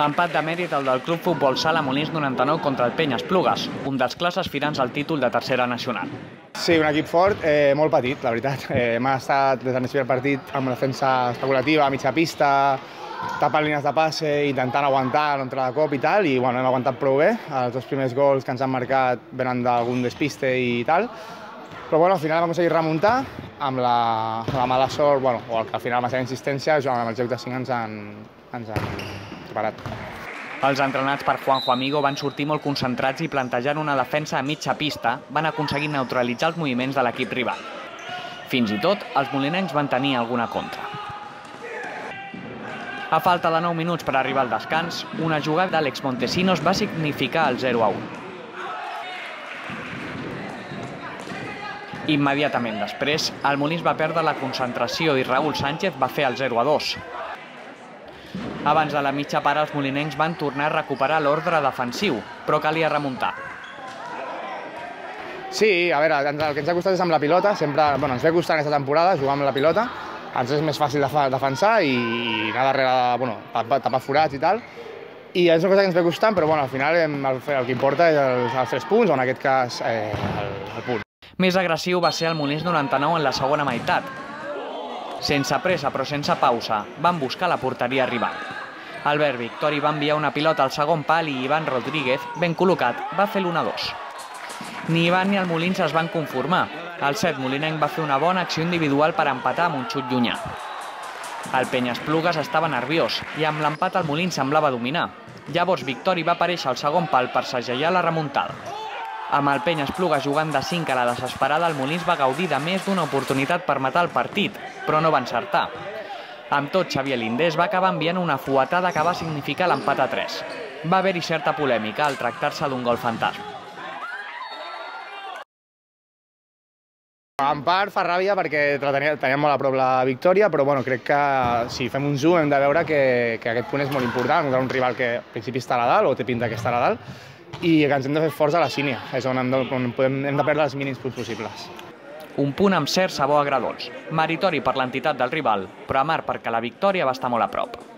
Empat de mèrit el del Club Futbol Sala Molins 99 contra el Penya Esplugues, un dels classes aspirants al títol de tercera nacional. Sí, un equip fort, molt petit, la veritat. Hem estat des de l'inici del partit amb una defensa especulativa, a mitja pista, tapant línies de passe, intentant aguantar l'entrada de cop i tal, i hem aguantat prou bé. Els dos primers gols que ens han marcat venen d'algun despiste i tal, però al final vam aconseguir remuntar amb la mala sort, o al final amb la seva insistència, amb el joc de 5 ens han superat. Els entrenats per Juanjo Amigo van sortir molt concentrats i plantejant una defensa a mitja pista van aconseguir neutralitzar els moviments de l'equip rival. Fins i tot, els molinencs van tenir alguna contra. A falta de 9 minuts per arribar al descans, una jugada d'Àlex Montesinos va significar el 0-1. Immediatament després, el Molins va perdre la concentració i Raúl Sánchez va fer el 0-2. Abans de la mitja part, els molinencs van tornar a recuperar l'ordre defensiu, però calia remuntar. Sí, a veure, el que ens ha costat és amb la pilota. Sempre ens ve costant aquesta temporada jugar amb la pilota. Ens és més fàcil defensar i anar darrere, tapar forats i tal. I és una cosa que ens ve costant, però al final el que importa és els 3 punts, o en aquest cas el punt. Més agressiu va ser el Molins 99 en la segona meitat. Sense pressa però sense pausa, van buscar la porteria rival. Albert Victori va enviar una pilota al segon pal i Ivan Rodríguez, ben col·locat, va fer l'1-2. Ni Ivan ni el Molins es van conformar. El set molinenc va fer una bona acció individual per empatar amb un xut llunyà. El Penya Esplugues estava nerviós i amb l'empat el Molins semblava dominar. Llavors Victori va aparèixer al segon pal per segellar la remuntada. Amb el Penya Esplugues jugant de 5 a la desesperada, el Molins va gaudir de més d'una oportunitat per matar el partit, però no va encertar. Amb tot, Xavier Lindés va acabar enviant una fuetada que va significar l'empat a 3. Va haver-hi certa polèmica al tractar-se d'un gol fantasma. En part fa ràbia perquè teníem molt a prop la victòria, però crec que si fem un zoom hem de veure que aquest punt és molt important, contra un rival que al principi estarà a dalt, o té pinta que estarà a dalt, i que ens hem de fer forts a la sínia, és on hem de perdre els mínims punts possibles. Un punt amb cert sabor agredolç, meritori per l'entitat del rival, però amarg perquè la victòria va estar molt a prop.